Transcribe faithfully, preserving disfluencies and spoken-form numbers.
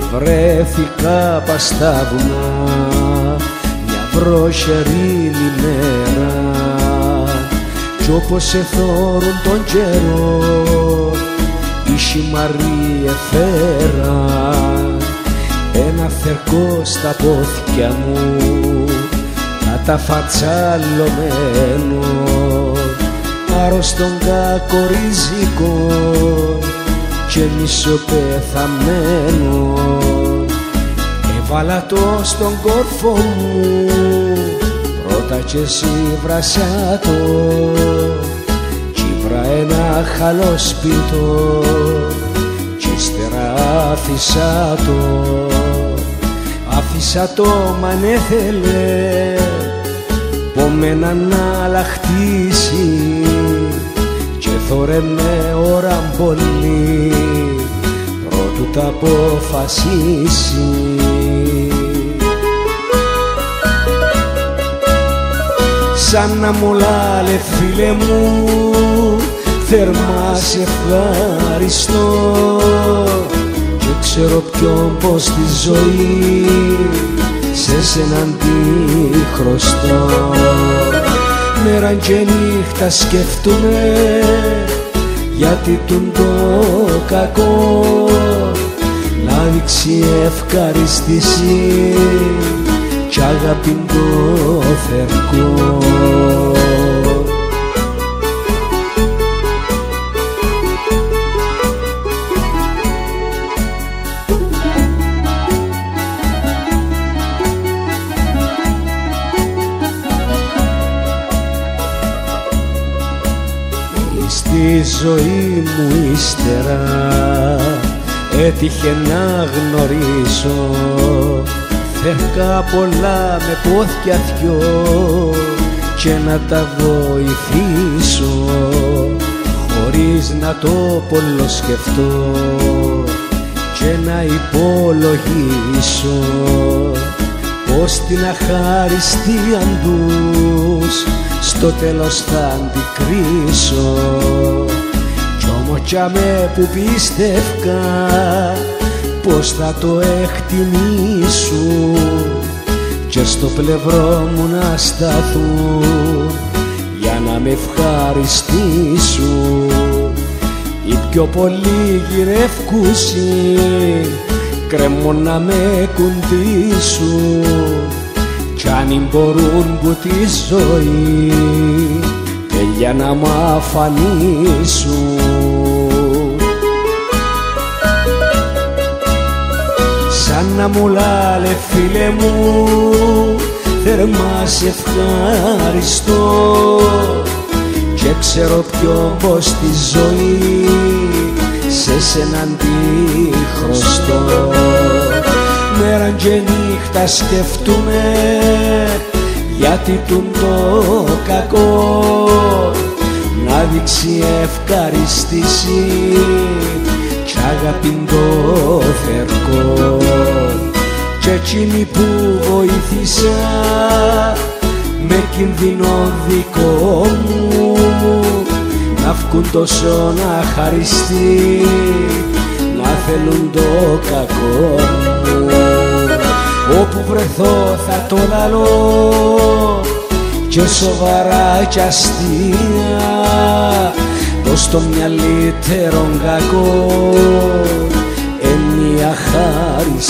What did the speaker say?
βρέθηκα πας στα βουνά μια βροχερή μέρα κι όπως εθώρουν τον καιρό οι χυμαροί εφέραν ένα θερκό στα πόθηκια μου καταφατσαλωμένο άρρωστον κακορίζικο και μισοπεθαμένο. Έβαλα το στον κόρφο μου πρώτα και εσύ βρασιά το κι ήβρα ένα χαλόσπιτο κι ύστερα άφησα το. Άφησα το μ' αν έθελε πομένα να λαχτίσει και θωρε με ώρα πολύ πρώτου τα αποφασίσει. Σαν να μολάλε φίλε μου θερμά σε ευχαριστώ και ξέρω ποιον πως τη ζωή σε σέναν τη χρωστώ. Μέρα και νύχτα σκέφτομαι γιατί τουν το κακό να δείξει ευχαριστήση κι αγάπη το θερκό. Στη ζωή μου ύστερα έτυχε να γνωρίσω θερκά πολλά με πόθηκια δυο και να τα βοηθήσω χωρίς να το πολλοσκεφτώ και να υπολογίσω πως την αχαριστία τους στο τέλος θα αντικρίσω. Κι όμως κι αμέ που πίστευκα πως θα το εκτιμήσουν και στο πλευρό μου να σταθούν για να με ευχαριστήσουν. Οι πιο πολλοί γυρεύκουσι κρέμω να με κουντήσουν κι αν μπορούν που τη ζωή τέλεια να μ' αφανίσουν. Σαν να μου λάλε φίλε μου θερμά σε ευχαριστώ και ξέρω ποιον πως τη ζωή σε σέναν τη χρωστώ. Μέρα και νύχτα σκεφτούμε γιατί τουν το κακό να δείξει ευχαριστήση κι αγάπη το θερκό. Κι εκείνοι που βοήθησα με κινδυνό δικό μου να βγουν τόσο να χαριστεί να θέλουν το κακό μου. Όπου βρεθώ θα το λαλώ και σοβαρά κι αστεία πως το μυαλύτερον κακό εν η αχάριστη